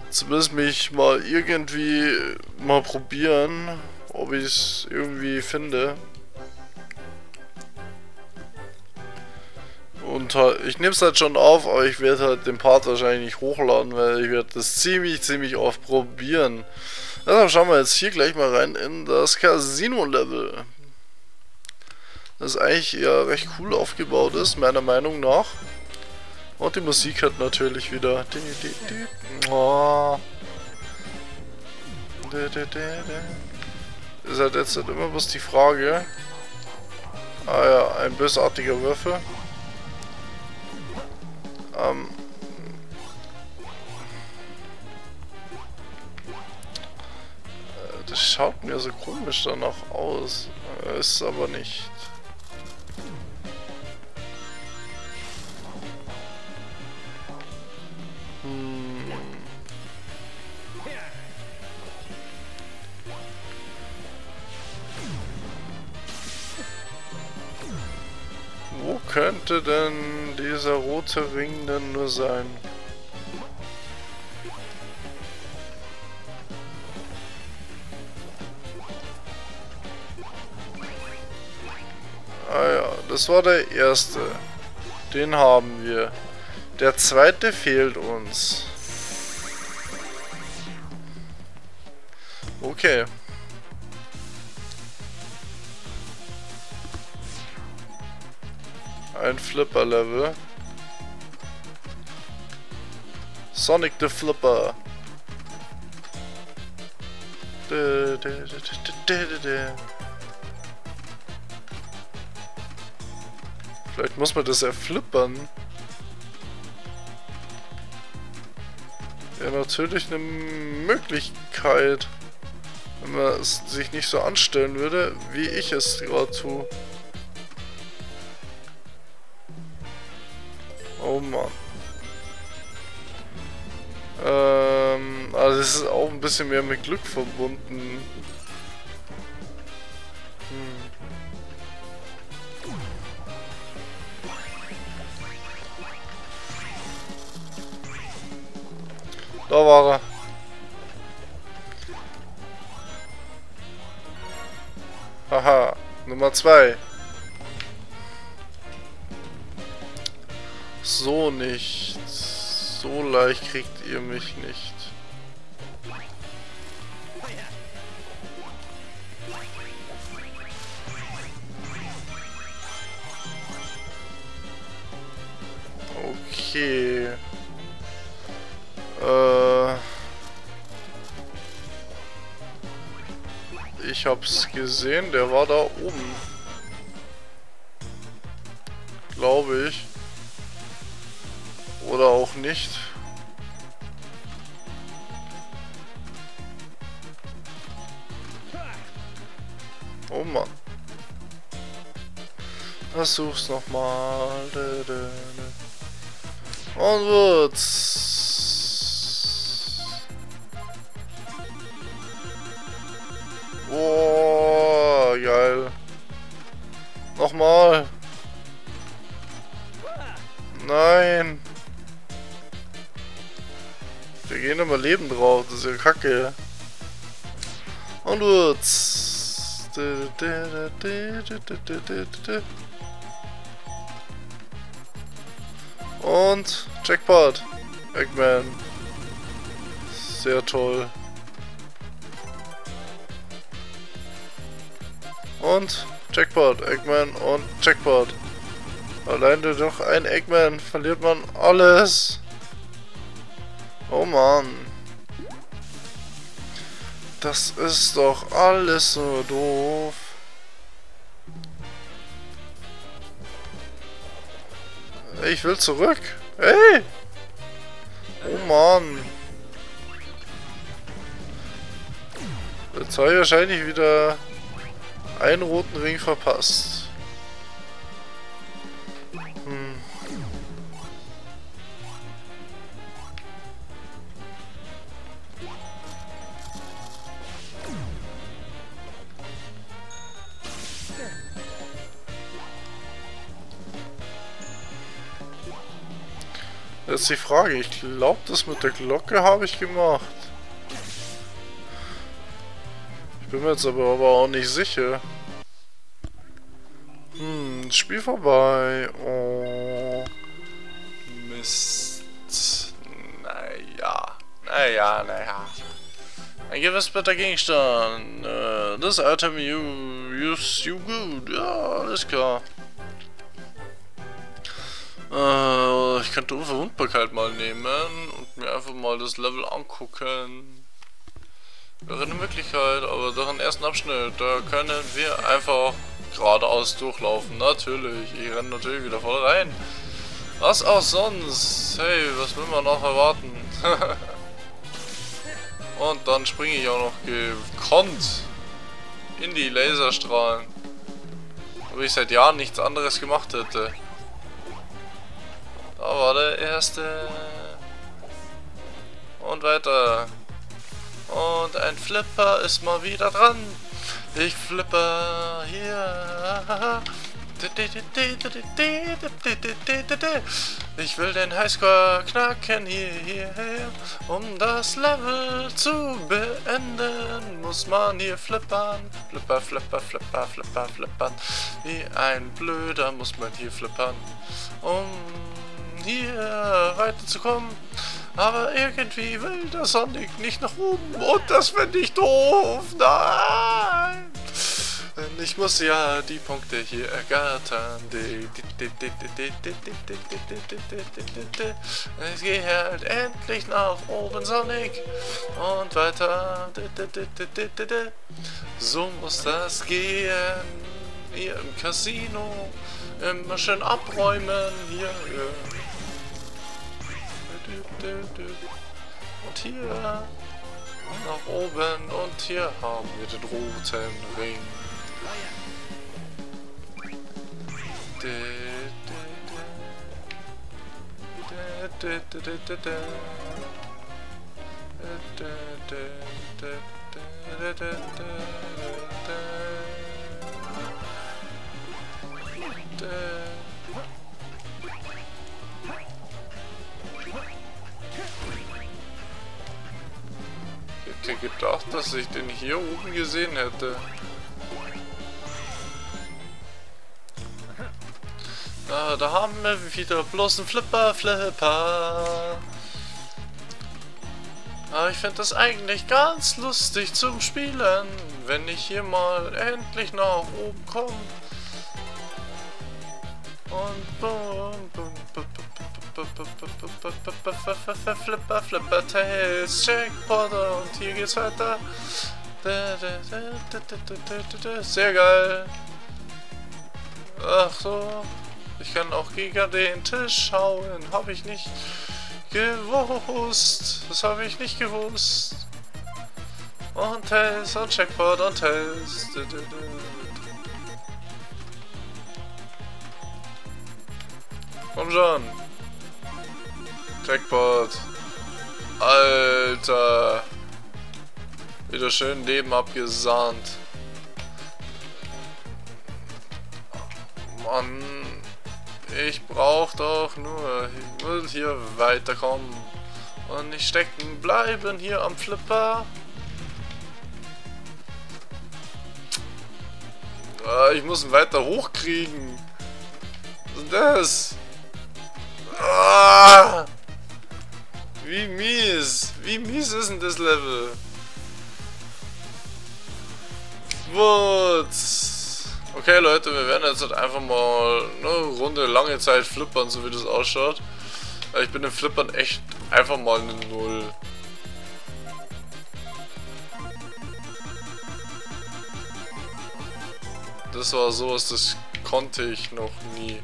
Zumindest mich mal irgendwie mal probieren, ob ich es irgendwie finde. Und halt, ich nehme es halt schon auf, aber ich werde halt den Part wahrscheinlich nicht hochladen, weil ich werde das ziemlich oft probieren. Deshalb schauen wir jetzt hier gleich mal rein in das Casino-Level. Das eigentlich ja recht cool aufgebaut ist, meiner Meinung nach. Und die Musik hat natürlich wieder... Oh. Ist halt jetzt halt immer bloß die Frage. Ah ja, ein bösartiger Würfel. Das schaut mir so komisch danach aus. Ist aber nicht. Wo könnte denn dieser rote Ring denn nur sein? Ah ja, das war der erste. Den haben wir. Der zweite fehlt uns. Okay. Ein Flipper-Level. Sonic the Flipper. Vielleicht muss man das ja flippern. Ja, natürlich eine Möglichkeit. Wenn man es sich nicht so anstellen würde, wie ich es gerade tue. Oh Mann. Also es ist auch ein bisschen mehr mit Glück verbunden. Da war er. Haha, Nummer 2. So nicht. So leicht kriegt ihr mich nicht. Okay. Ich hab's gesehen, der war da oben. Glaube ich. Oder auch nicht. Oh Mann. Versuch's nochmal. Und wird's. Oh, geil. Nochmal. Nein. Wir gehen immer Leben drauf, das ist ja kacke. Und wird's. Und Jackpot. Eggman. Sehr toll. Und Jackpot, Eggman und Jackpot. Alleine durch ein Eggman verliert man alles. Oh Mann. Das ist doch alles so doof. Ich will zurück. Hey! Oh Mann. Jetzt habe ich wahrscheinlich wieder einen roten Ring verpasst. jetzt die Frage. Ich glaube, das mit der Glocke habe ich gemacht. Ich bin mir jetzt aber auch nicht sicher. Spiel vorbei. Oh. Mist. Naja. Ein gewiss better Gegenstand. This item use you good. Ja, alles klar. Ich könnte Unverwundbarkeit mal nehmen und mir einfach mal das Level angucken. Wäre eine Möglichkeit, aber doch im ersten Abschnitt, da können wir einfach geradeaus durchlaufen. Natürlich, ich renne natürlich wieder voll rein. Was auch sonst? Hey, was will man noch erwarten? Und dann springe ich auch noch gekonnt in die Laserstrahlen. Wo ich seit Jahren nichts anderes gemacht hätte. Da war der erste. Und weiter. Und ein Flipper ist mal wieder dran. Ich flipper hier. Ich will den Highscore knacken hier. Um das Level zu beenden, muss man hier flippern. Flippern. Wie ein Blöder muss man hier flippern. Um hier weiterzukommen. Aber irgendwie will der Sonic nicht nach oben. Und das finde ich doof. Nein! Ich muss ja die Punkte hier ergattern. Es geht halt endlich nach oben, Sonic. Und weiter. So muss das gehen. Hier im Casino. Immer schön abräumen. Hier. Und hier. Nach oben. Und hier haben wir den roten Ring. Ich hätte gedacht, dass ich den hier oben gesehen hätte. Da haben wir wieder bloß einen Flipper. Aber ich finde das eigentlich ganz lustig zum Spielen, wenn ich hier mal endlich nach oben komme. Und Flipper, Tails, Jackpot und hier geht's weiter. Sehr geil. Ach so. Ich kann auch gegen den Tisch hauen. Habe ich nicht gewusst. Das habe ich nicht gewusst. Und Tails und Jackpot und Tails. Komm schon. Jackpot. Alter. Wieder schön Leben abgesahnt. Mann. Ich brauch doch nur. Ich will hier weiterkommen. Und nicht stecken bleiben hier am Flipper. Ich muss ihn weiter hochkriegen. Was ist das? Wie mies. Wie mies ist denn das Level? Wutz. Okay Leute, wir werden jetzt halt einfach mal eine Runde lange Zeit flippern, so wie das ausschaut. Ich bin im Flippern echt einfach mal eine Null. Das war sowas, das konnte ich noch nie.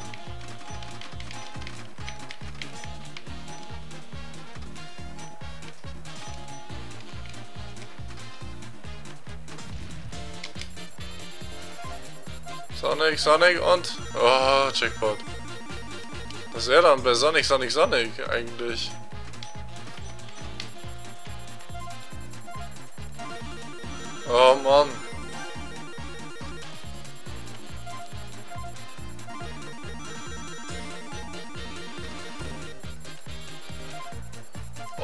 Sonic und... Oh, Jackpot. Das wäre dann bei Sonic eigentlich. Oh Mann.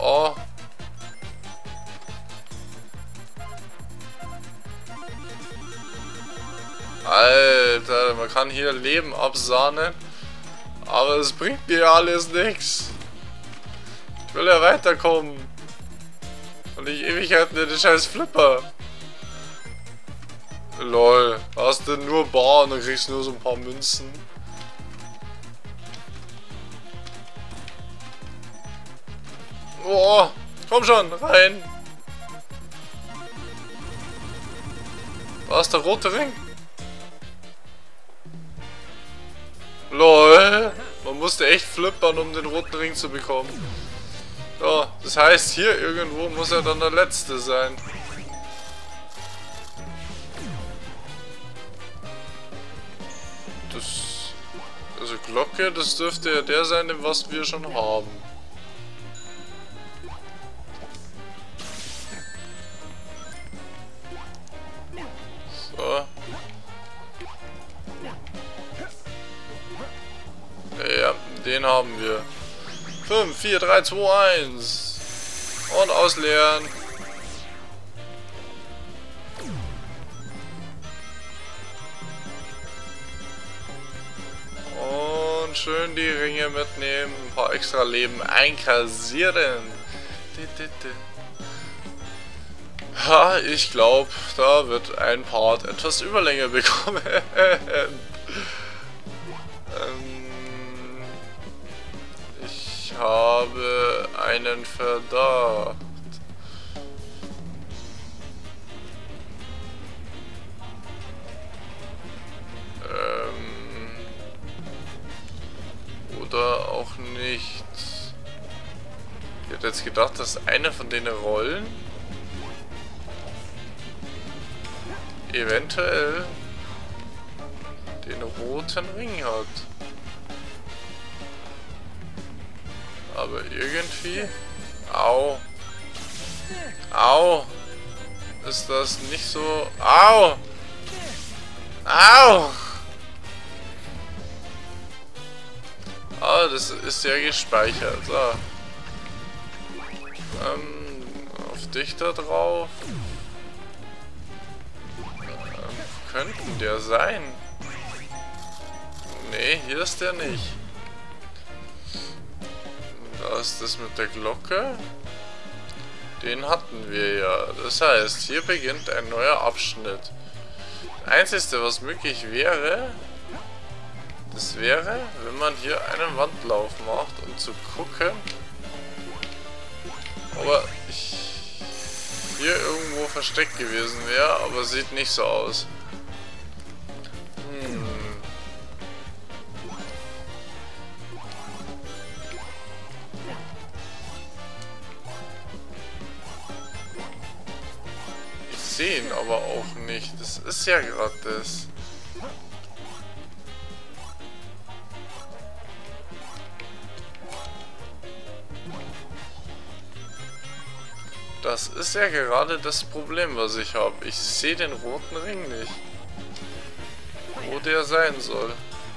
Oh. Alter, man kann hier Leben absahnen. Aber es bringt mir alles nichts. Ich will ja weiterkommen. Und nicht Ewigkeiten in den scheiß Flipper. Lol. Hast du nur Bar und dann kriegst du nur so ein paar Münzen. Oh, komm schon, rein. Was ist der rote Ring? LOL. Man musste echt flippern, um den roten Ring zu bekommen. So, das heißt, hier irgendwo muss er dann der letzte sein. Also Glocke, das dürfte ja der sein, was wir schon haben. So. Ja, den haben wir. 5, 4, 3, 2, 1. Und ausleeren. Und schön die Ringe mitnehmen. Ein paar extra Leben einkassieren. Ha, ich glaube, da wird ein Part etwas Überlänge bekommen. Ich habe einen Verdacht. Oder auch nicht. Ich hätte jetzt gedacht, dass eine von den Rollen eventuell den roten Ring hat. Aber irgendwie... Au! Au! Ist das nicht so... Au! Au! Ah, das ist ja gespeichert. So. Auf dich da drauf. Könnten der sein? Nee, hier ist der nicht. Da ist das mit der Glocke. Den hatten wir ja. Das heißt, hier beginnt ein neuer Abschnitt. Das Einzige, was möglich wäre, das wäre, wenn man hier einen Wandlauf macht, um zu gucken, ob er hier irgendwo versteckt gewesen wäre, aber sieht nicht so aus. Ich sehe ihn aber auch nicht. Das ist ja gerade das. Das ist ja gerade das Problem, was ich habe. Ich sehe den roten Ring nicht. Wo der sein soll.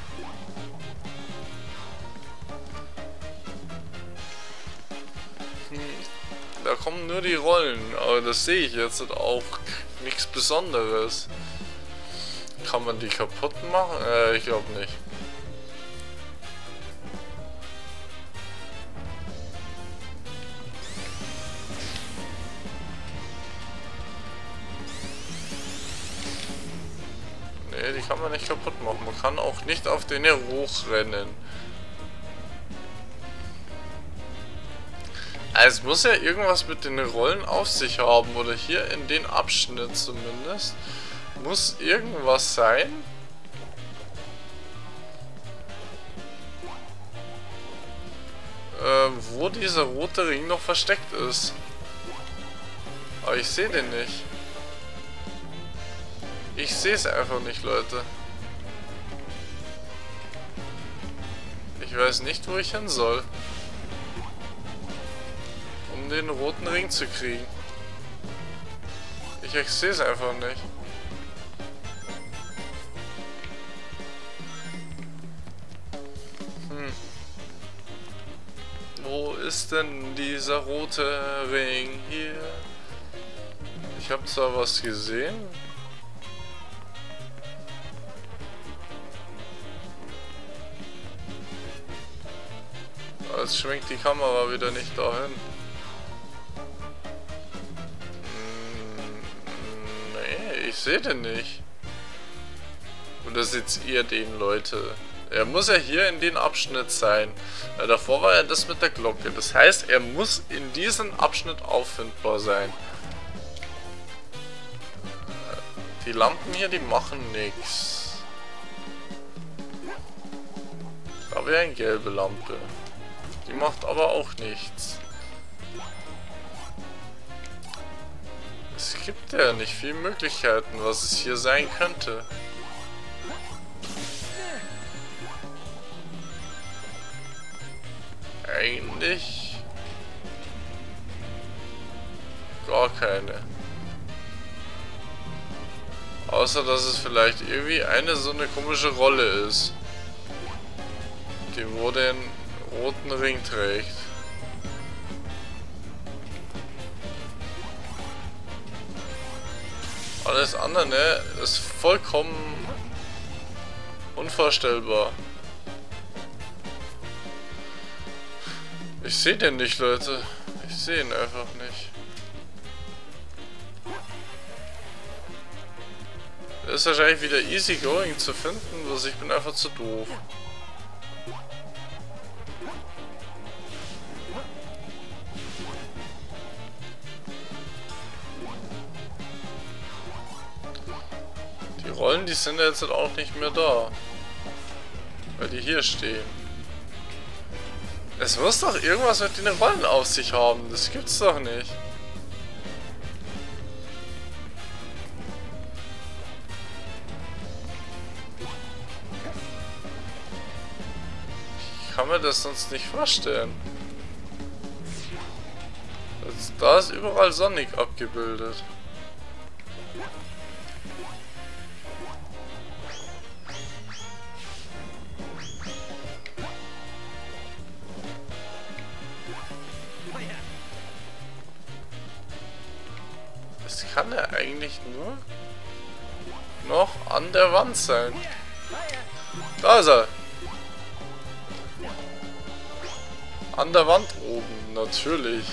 Da kommen nur die Rollen, aber das sehe ich jetzt auch nichts Besonderes. Kann man die kaputt machen? Ich glaube nicht. Nee, die kann man nicht kaputt machen. Man kann auch nicht auf den hier hochrennen. Also es muss ja irgendwas mit den Rollen auf sich haben, oder hier in den Abschnitt zumindest. Muss irgendwas sein. Wo dieser rote Ring noch versteckt ist. Aber ich sehe den nicht. Ich sehe es einfach nicht, Leute. Ich weiß nicht, wo ich hin soll. Um den roten Ring zu kriegen. Ich sehe es einfach nicht. Wo ist denn dieser rote Ring hier? Ich habe zwar was gesehen. Aber es schwenkt die Kamera wieder nicht dahin. Nee, ich sehe den nicht. Oder seht ihr den, Leute? Er muss ja hier in den Abschnitt sein. Weil davor war ja das mit der Glocke. Das heißt, er muss in diesem Abschnitt auffindbar sein. Die Lampen hier, die machen nichts. Da wäre eine gelbe Lampe. Die macht aber auch nichts. Es gibt ja nicht viele Möglichkeiten, was es hier sein könnte. Eigentlich gar keine. Außer dass es vielleicht irgendwie eine so eine komische Rolle ist, die wo den roten Ring trägt. Alles andere, ne, ist vollkommen unvorstellbar. Ich sehe den nicht, Leute. Ich sehe ihn einfach nicht. Er ist wahrscheinlich wieder easy going zu finden, bloß ich bin einfach zu doof. Die Rollen, die sind jetzt halt auch nicht mehr da. Weil die hier stehen. Es muss doch irgendwas mit den Rollen auf sich haben. Das gibt's doch nicht. Ich kann mir das sonst nicht vorstellen. Da ist überall Sonic abgebildet. Das kann ja eigentlich nur noch an der Wand sein. Da ist er. An der Wand oben, natürlich.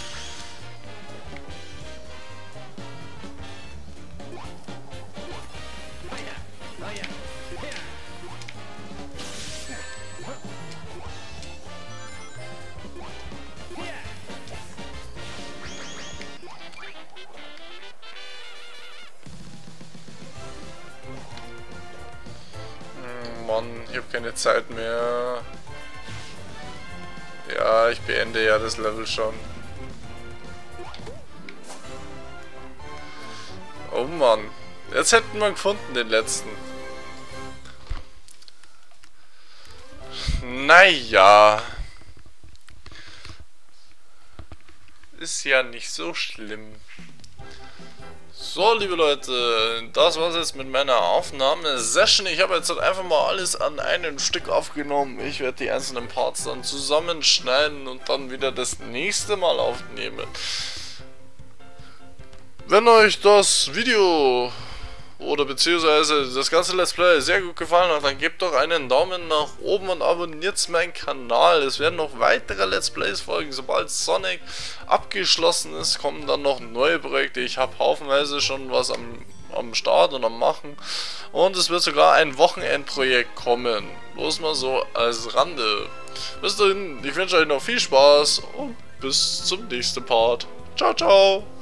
Mann, ich habe keine Zeit mehr. Ja, ich beende ja das Level schon. Oh Mann. Jetzt hätten wir gefunden, den letzten. Naja. Ist ja nicht so schlimm. So, liebe Leute, das war's jetzt mit meiner Aufnahmesession. Ich habe jetzt halt einfach mal alles an einem Stück aufgenommen. Ich werde die einzelnen Parts dann zusammenschneiden und dann wieder das nächste Mal aufnehmen. Wenn euch das Video oder beziehungsweise das ganze Let's Play sehr gut gefallen hat, dann gebt doch einen Daumen nach oben und abonniert meinen Kanal. Es werden noch weitere Let's Plays folgen. Sobald Sonic abgeschlossen ist, kommen dann noch neue Projekte. Ich habe haufenweise schon was am Start und am Machen. Und es wird sogar ein Wochenendprojekt kommen. Bloß mal so als Rande. Bis dahin, ich wünsche euch noch viel Spaß und bis zum nächsten Part. Ciao, ciao!